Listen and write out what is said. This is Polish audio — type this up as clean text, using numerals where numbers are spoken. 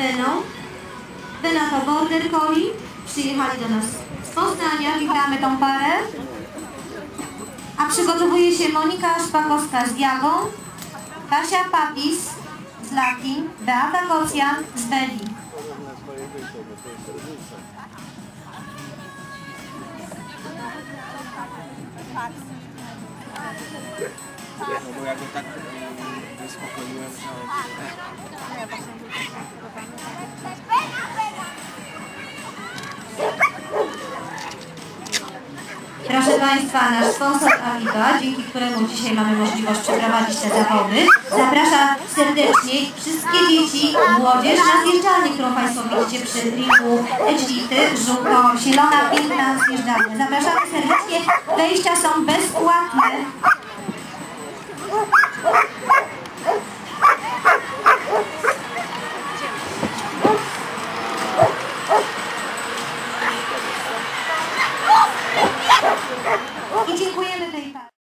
Beną. Bena to Border Collie. Przyjechali do nas z Poznania. Witamy tą parę. A przygotowuje się Monika Szpakowska z Diagą, Kasia Papis z Laki, Beata Kocjan z Beli. No bo ja go tak wyspokoiłem, Proszę Państwa, nasz sponsor Aviva, dzięki któremu dzisiaj mamy możliwość przeprowadzić te zawody, zaprasza serdecznie wszystkie dzieci, młodzież na zjeżdżalnię, którą Państwo widzicie przy ringu Edgity, żółto-zielona, piękna zjeżdżalnia. Zapraszamy serdecznie, wejścia są bezpłatne. I dziękujemy tej parze.